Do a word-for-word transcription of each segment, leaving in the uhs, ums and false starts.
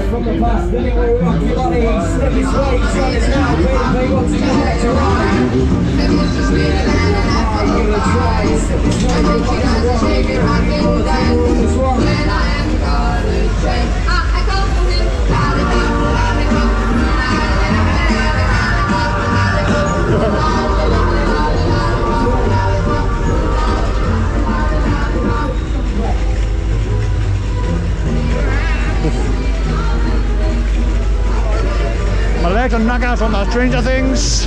from the past, then it will rock your body. Step his way, try this now, baby, what's it like to ride? I'm gonna try, step his way, go back to rock. All the thing was wrong. My legs are knocking out from the Stranger Things.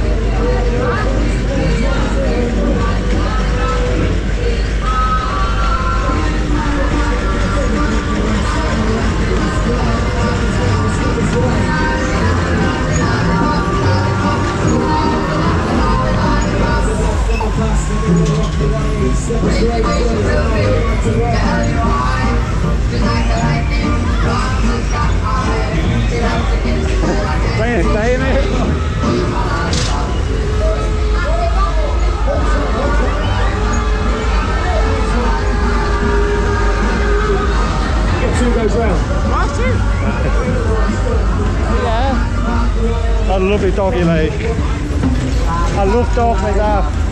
Playing it, stay in it. Get two goes round. Last two? Yeah. I love it doggy like. I love dogs like that.